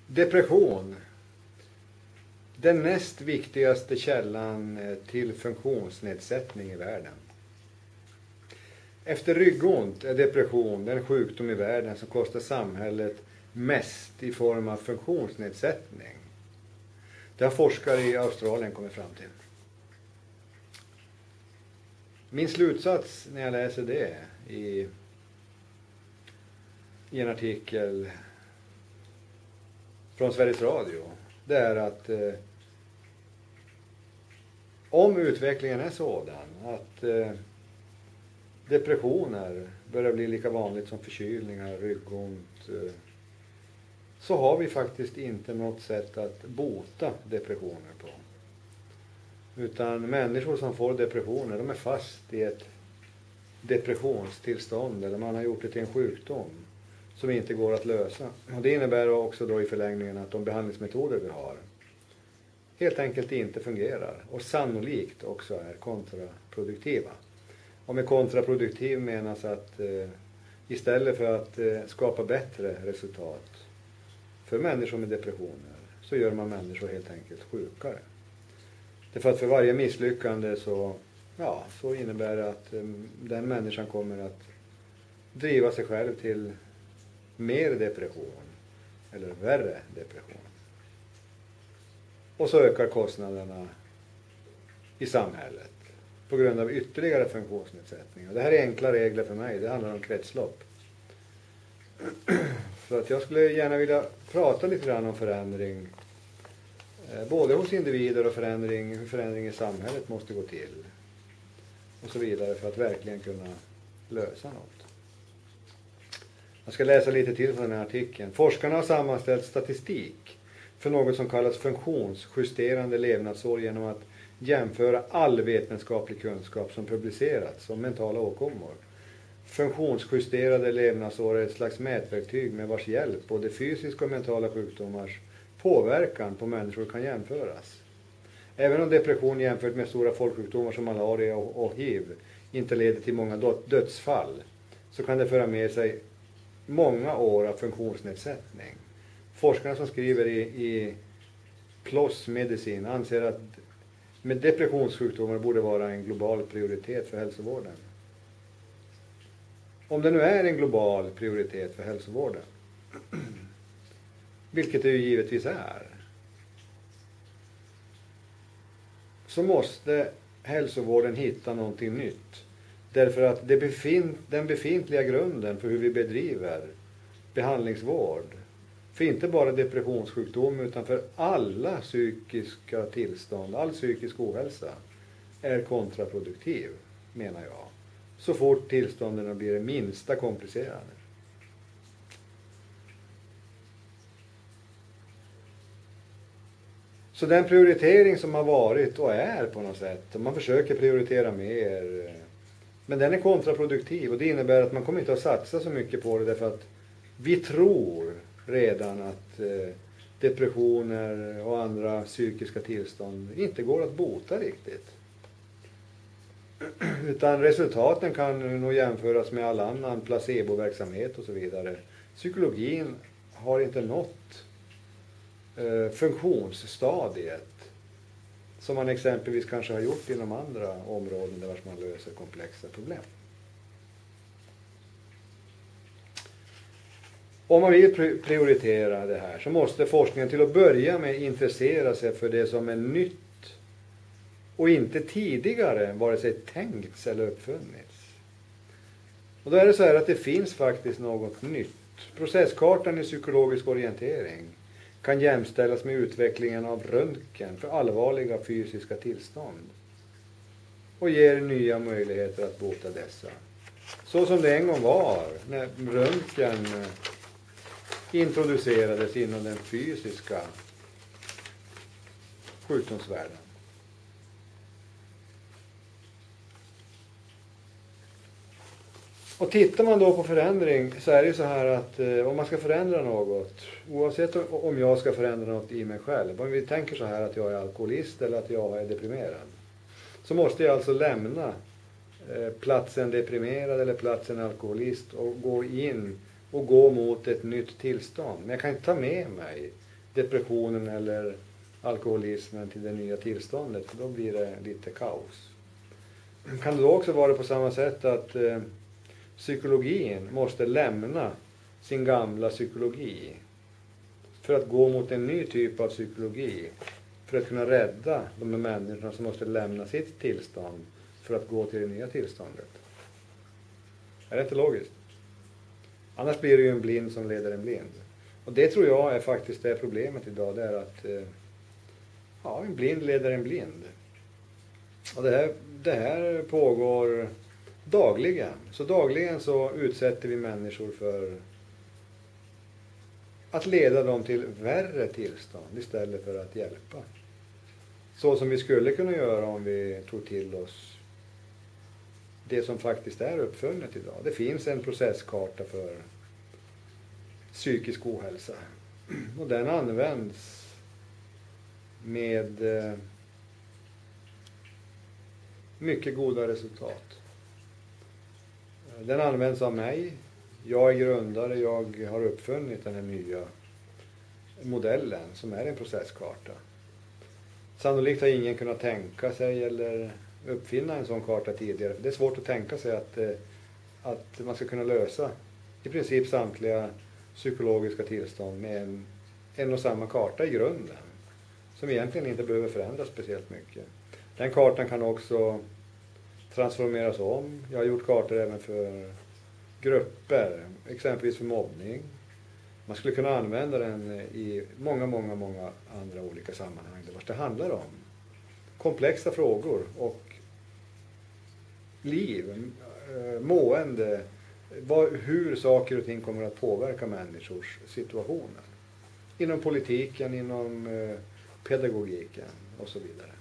Depression. Den näst viktigaste källan till funktionsnedsättning i världen. Efter ryggont är depression den sjukdom i världen som kostar samhället mest i form av funktionsnedsättning. Det har forskare i Australien kommit fram till. Min slutsats när jag läser det i en artikel från Sveriges Radio, det är att om utvecklingen är sådan att depressioner börjar bli lika vanligt som förkylningar, ryggont, så har vi faktiskt inte något sätt att bota depressioner på. Utan människor som får depressioner, de är fast i ett depressionstillstånd, eller man har gjort det till en sjukdom som inte går att lösa. Och det innebär också då i förlängningen att de behandlingsmetoder vi har helt enkelt inte fungerar och sannolikt också är kontraproduktiva. Och med kontraproduktiv menas att istället för att skapa bättre resultat för människor med depressioner så gör man människor helt enkelt sjukare. Därför att för varje misslyckande så innebär det att den människan kommer att driva sig själv till mer depression eller värre depression. Och så ökar kostnaderna i samhället på grund av ytterligare funktionsnedsättningar. Det här är enkla regler för mig, det handlar om kretslopp. Så att jag skulle gärna vilja prata lite grann om förändring, både hos individer och hur förändring i samhället måste gå till. Och så vidare för att verkligen kunna lösa något. Jag ska läsa lite till från den här artikeln. Forskarna har sammanställt statistik för något som kallas funktionsjusterande levnadsår genom att jämföra all vetenskaplig kunskap som publicerats om mentala åkommor. Funktionsjusterade levnadsår är ett slags mätverktyg med vars hjälp både fysiska och mentala sjukdomars påverkan på människor kan jämföras. Även om depression jämfört med stora folksjukdomar som malaria och hiv inte leder till många dödsfall, så kan det föra med sig många år av funktionsnedsättning. Forskarna som skriver i PLOS Medicine anser att med depressionssjukdomar borde vara en global prioritet för hälsovården. Om det nu är en global prioritet för hälsovården, vilket det ju givetvis är, så måste hälsovården hitta någonting nytt. Därför att den befintliga grunden för hur vi bedriver behandlingsvård, för inte bara depressionssjukdom utan för alla psykiska tillstånd, all psykisk ohälsa, är kontraproduktiv, menar jag. Så fort tillstånden blir det minsta komplicerade. Så den prioritering som har varit och är på något sätt, man försöker prioritera mer, men den är kontraproduktiv och det innebär att man kommer inte att satsa så mycket på det därför att vi tror redan att depressioner och andra psykiska tillstånd inte går att bota riktigt. Utan resultaten kan nog jämföras med all annan placeboverksamhet och så vidare. Psykologin har inte nått funktionsstadiet som man exempelvis kanske har gjort inom andra områden där man löser komplexa problem. Om man vill prioritera det här så måste forskningen till att börja med intressera sig för det som är nytt och inte tidigare vare sig tänkts eller uppfunnits. Och då är det så här att det finns faktiskt något nytt. Processkartan i psykologisk orientering kan jämställas med utvecklingen av röntgen för allvarliga fysiska tillstånd och ger nya möjligheter att bota dessa. Så som det en gång var när röntgen introducerades inom den fysiska sjukdomsvärlden. Och tittar man då på förändring så är det ju så här att om man ska förändra något, oavsett om jag ska förändra något i mig själv, om vi tänker så här att jag är alkoholist eller att jag är deprimerad, så måste jag alltså lämna platsen deprimerad eller platsen alkoholist och gå in och gå mot ett nytt tillstånd. Men jag kan inte ta med mig depressionen eller alkoholismen till det nya tillståndet, för då blir det lite kaos. Kan det då också vara på samma sätt att psykologin måste lämna sin gamla psykologi för att gå mot en ny typ av psykologi, för att kunna rädda de människorna som måste lämna sitt tillstånd för att gå till det nya tillståndet? Är det inte logiskt? Annars blir det ju en blind som leder en blind. Och det tror jag är faktiskt det problemet idag. Det är att en blind leder en blind. Och det här pågår dagligen. Så dagligen så utsätter vi människor för att leda dem till värre tillstånd istället för att hjälpa. Så som vi skulle kunna göra om vi tog till oss det som faktiskt är uppfunnet idag. Det finns en processkarta för psykisk ohälsa. Och den används med mycket goda resultat. Den används av mig. Jag är grundare, jag har uppfunnit den här nya modellen som är en processkarta. Sannolikt har ingen kunnat tänka sig eller uppfinna en sån karta tidigare. Det är svårt att tänka sig att man ska kunna lösa i princip samtliga psykologiska tillstånd med en och samma karta i grunden. Som egentligen inte behöver förändras speciellt mycket. Den kartan kan också transformeras om. Jag har gjort kartor även för grupper, exempelvis för mobbning. Man skulle kunna använda den i många andra olika sammanhang. Det handlar om komplexa frågor och liv, mående, hur saker och ting kommer att påverka människors situationer. Inom politiken, inom pedagogiken och så vidare.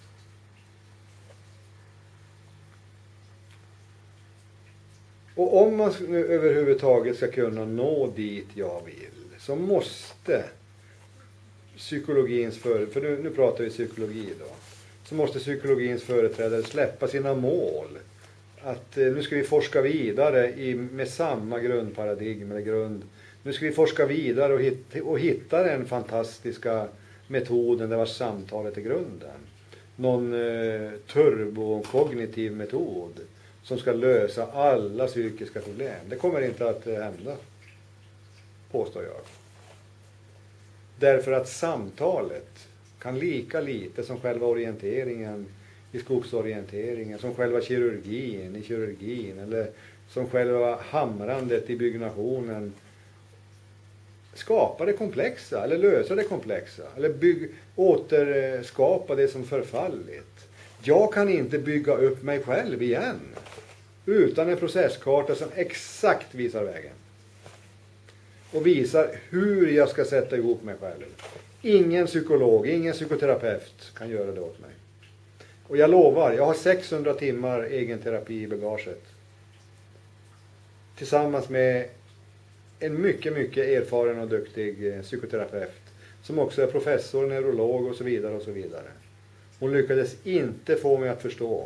Och om man nu överhuvudtaget ska kunna nå dit jag vill, så måste psykologins för nu pratar vi psykologi då, så måste psykologins företrädare släppa sina mål. Att nu ska vi forska vidare med samma grundparadigm eller grund. Nu ska vi forska vidare och hitta den fantastiska metoden där var samtalet är grunden. Någon turbokognitiv metod som ska lösa alla psykiska problem. Det kommer inte att hända, påstår jag. Därför att samtalet kan lika lite som själva orienteringen i skogsorienteringen, som själva kirurgin i kirurgin eller som själva hamrandet i byggnationen skapa det komplexa eller lösa det komplexa eller återskapa det som förfallit. Jag kan inte bygga upp mig själv igen utan en processkarta som exakt visar vägen. Och visar hur jag ska sätta ihop mig själv. Ingen psykolog, ingen psykoterapeut kan göra det åt mig. Och jag lovar, jag har 600 timmar egen terapi i bagaget. Tillsammans med en mycket erfaren och duktig psykoterapeut. Som också är professor, neurolog och så vidare och så vidare. Hon lyckades inte få mig att förstå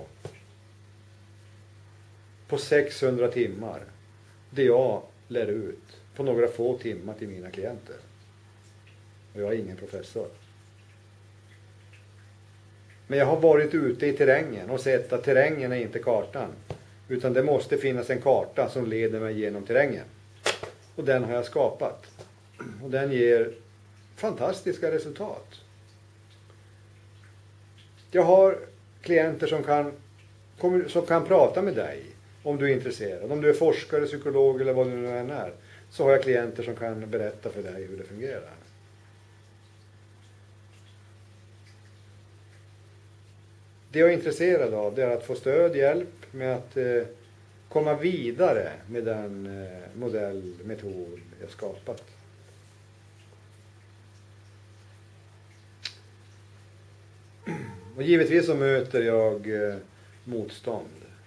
på 600 timmar det jag lär ut på några få timmar till mina klienter. Och jag är ingen professor. Men jag har varit ute i terrängen och sett att terrängen är inte kartan. Utan det måste finnas en karta som leder mig genom terrängen. Och den har jag skapat. Och den ger fantastiska resultat. Jag har klienter som kan prata med dig om du är intresserad. Om du är forskare, psykolog eller vad du nu än är. Så har jag klienter som kan berätta för dig hur det fungerar. Det jag är intresserad av det är att få stöd, hjälp med att komma vidare med den metod jag skapat. Och givetvis så möter jag motstånd.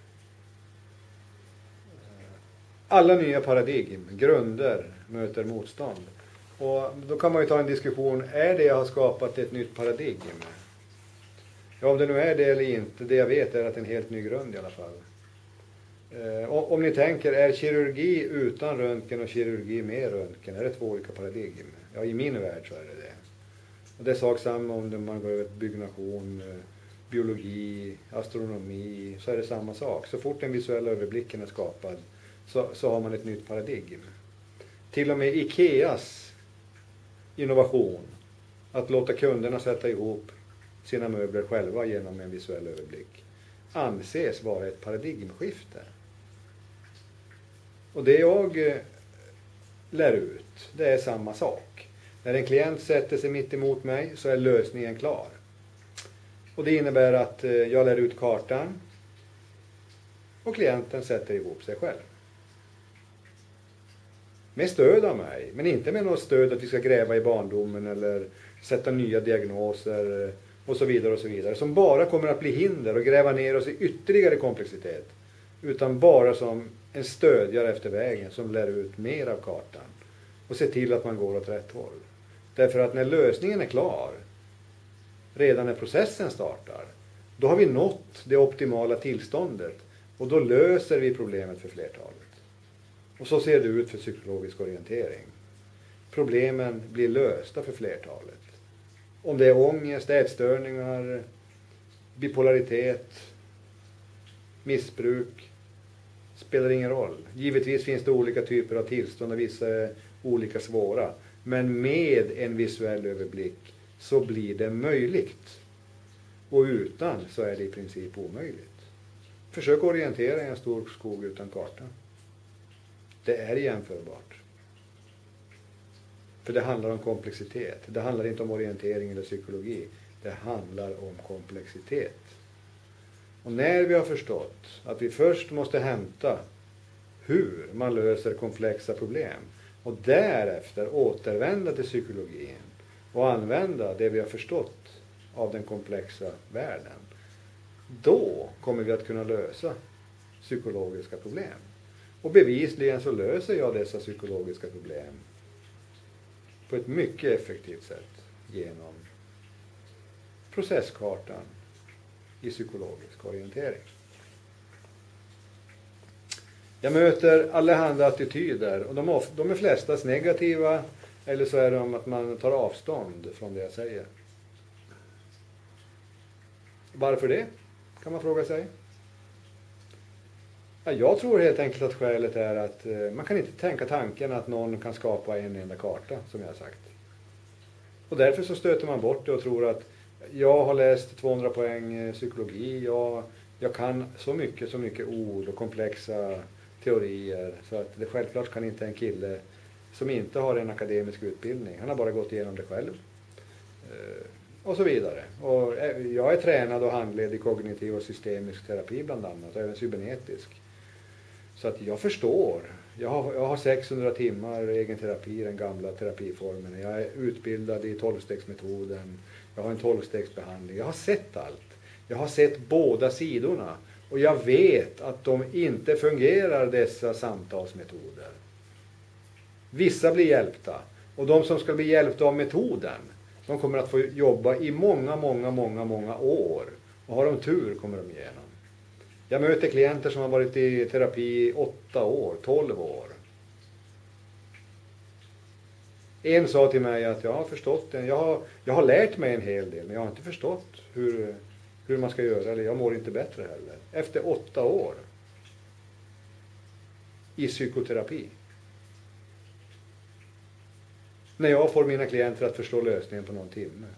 Alla nya paradigm, grunder, möter motstånd. Och då kan man ju ta en diskussion, är det jag har skapat ett nytt paradigm? Ja, om det nu är det eller inte, det jag vet är att det är en helt ny grund i alla fall. Om ni tänker, är kirurgi utan röntgen och kirurgi med röntgen, är det två olika paradigm? Ja, i min värld så är det det. Och det är sak samma om man går över till byggnation, biologi, astronomi, så är det samma sak. Så fort den visuella överblicken är skapad så har man ett nytt paradigm. Till och med Ikeas innovation, att låta kunderna sätta ihop sina möbler själva genom en visuell överblick, anses vara ett paradigmskifte. Och det jag lär ut, det är samma sak. När en klient sätter sig mitt emot mig så är lösningen klar. Och det innebär att jag lär ut kartan och klienten sätter ihop sig själv. Med stöd av mig, men inte med något stöd att vi ska gräva i barndomen eller sätta nya diagnoser och så vidare, som bara kommer att bli hinder och gräva ner oss i ytterligare komplexitet, utan bara som en stödjare efter vägen som lär ut mer av kartan och ser till att man går åt rätt håll. Därför att när lösningen är klar, redan när processen startar, då har vi nått det optimala tillståndet och då löser vi problemet för flertalet. Och så ser det ut för psykologisk orientering. Problemen blir lösta för flertalet. Om det är ångest, ätstörningar, bipolaritet, missbruk, spelar ingen roll. Givetvis finns det olika typer av tillstånd och vissa är olika svåra. Men med en visuell överblick så blir det möjligt. Och utan så är det i princip omöjligt. Försök orientera i en stor skog utan karta. Det är jämförbart. För det handlar om komplexitet. Det handlar inte om orientering eller psykologi. Det handlar om komplexitet. Och när vi har förstått att vi först måste hämta hur man löser komplexa problem och därefter återvända till psykologin och använda det vi har förstått av den komplexa världen, då kommer vi att kunna lösa psykologiska problem. Och bevisligen så löser jag dessa psykologiska problem på ett mycket effektivt sätt genom processkartan i psykologisk orientering. Jag möter allehanda attityder och de är flestas negativa, eller så är de att man tar avstånd från det jag säger. Varför det? Kan man fråga sig. Ja, jag tror helt enkelt att skälet är att man kan inte tänka tanken att någon kan skapa en enda karta, som jag har sagt. Och därför så stöter man bort det och tror att jag har läst 200 poäng psykologi, jag kan så mycket ord och komplexa teorier, så att det självklart kan inte en kille som inte har en akademisk utbildning, han har bara gått igenom det själv. Och så vidare. Och jag är tränad och handledd i kognitiv och systemisk terapi bland annat, och även cybernetisk. Så att jag förstår. Jag har 600 timmar egen terapi, den gamla terapiformen. Jag är utbildad i 12-stegsmetoden. Jag har en 12-stegsbehandling. Jag har sett allt. Jag har sett båda sidorna. Och jag vet att de inte fungerar, dessa samtalsmetoder. Vissa blir hjälpta. Och de som ska bli hjälpta av metoden, de kommer att få jobba i många år. Och har de tur kommer de igenom. Jag möter klienter som har varit i terapi i 8 år, 12 år. En sa till mig att jag har förstått det. Jag har lärt mig en hel del, men jag har inte förstått hur man ska göra. Eller jag mår inte bättre heller. Efter 8 år i psykoterapi. När jag får mina klienter att förstå lösningen på någon timme.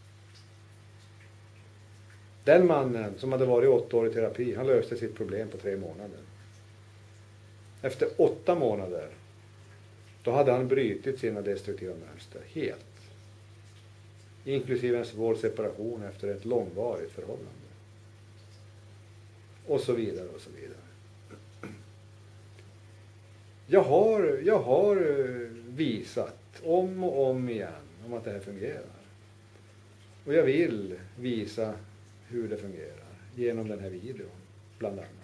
Den mannen som hade varit 8 år i terapi, han löste sitt problem på 3 månader. Efter 8 månader, då hade han brutit sina destruktiva mönster helt. Inklusive en svår separation efter ett långvarigt förhållande. Och så vidare och så vidare. Jag har visat om och om igen om att det här fungerar. Och jag vill visa hur det fungerar genom den här videon, bland annat.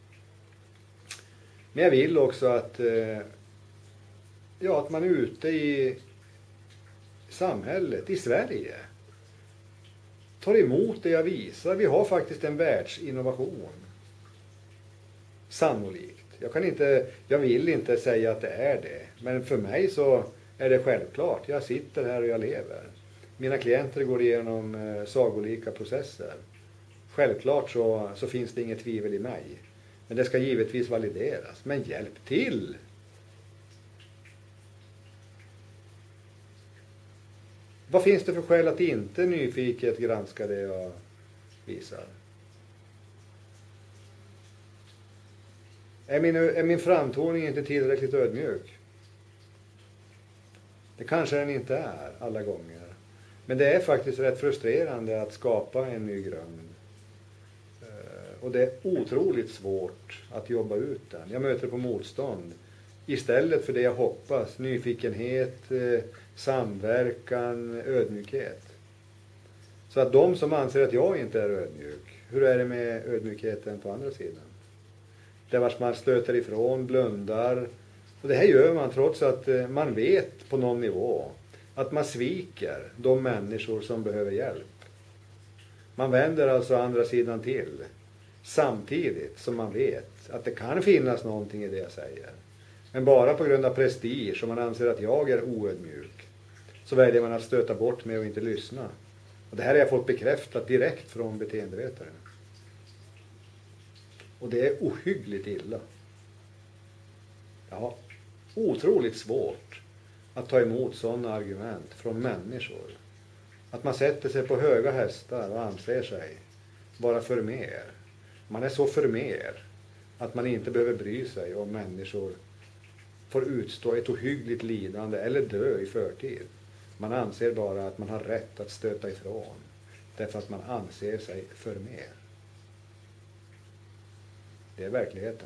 Men jag vill också att man är ute i samhället, i Sverige, tar emot det jag visar. Vi har faktiskt en världsinnovation. Sannolikt. Jag vill inte säga att det är det. Men för mig så är det självklart. Jag sitter här och jag lever. Mina klienter går igenom sagolika processer. Självklart så finns det inget tvivel i mig. Men det ska givetvis valideras. Men hjälp till! Vad finns det för skäl att inte nyfiket granska det jag visar? Är min framtoning inte tillräckligt ödmjuk? Det kanske den inte är alla gånger. Men det är faktiskt rätt frustrerande att skapa en ny grund. Och det är otroligt svårt att jobba ut den. Jag möter på motstånd. Istället för det jag hoppas, nyfikenhet, samverkan, ödmjukhet. Så att de som anser att jag inte är ödmjuk, hur är det med ödmjukheten på andra sidan? Där vars man stöter ifrån, blundar. Och det här gör man trots att man vet på någon nivå att man sviker de människor som behöver hjälp. Man vänder alltså andra sidan till. Samtidigt som man vet att det kan finnas någonting i det jag säger. Men bara på grund av prestige, som man anser att jag är oödmjuk, så väljer man att stöta bort mig och inte lyssna. Och det här har jag fått bekräftat direkt från beteendevetare. Och det är ohyggligt illa. Ja, otroligt svårt att ta emot sådana argument från människor. Att man sätter sig på höga hästar och anser sig vara för mer. Man är så för mer att man inte behöver bry sig om människor får utstå ett ohyggligt lidande eller dö i förtid. Man anser bara att man har rätt att stöta ifrån därför att man anser sig för mer. Det är verkligheten.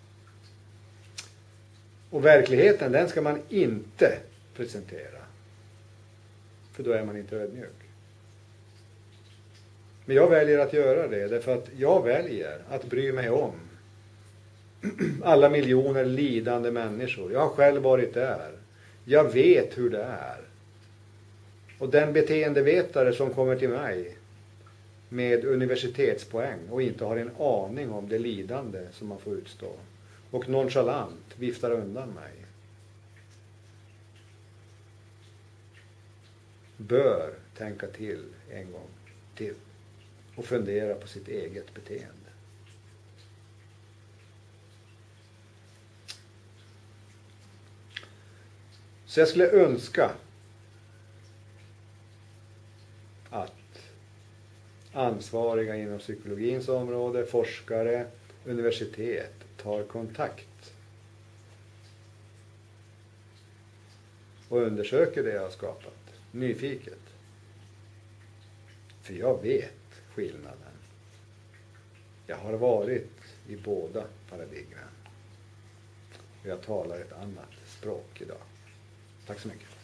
Och verkligheten, den ska man inte presentera. För då är man inte ödmjuk. Men jag väljer att göra det därför att jag väljer att bry mig om alla miljoner lidande människor. Jag har själv varit där. Jag vet hur det är. Och den beteendevetare som kommer till mig med universitetspoäng och inte har en aning om det lidande som man får utstå och nonchalant viftar undan mig, bör tänka till en gång till och fundera på sitt eget beteende. Så jag skulle önska att ansvariga inom psykologins område, forskare, universitet tar kontakt och undersöker det jag har skapat, nyfiket. För jag vet skillnaden. Jag har varit i båda paradigmen. Och jag talar ett annat språk idag. Tack så mycket.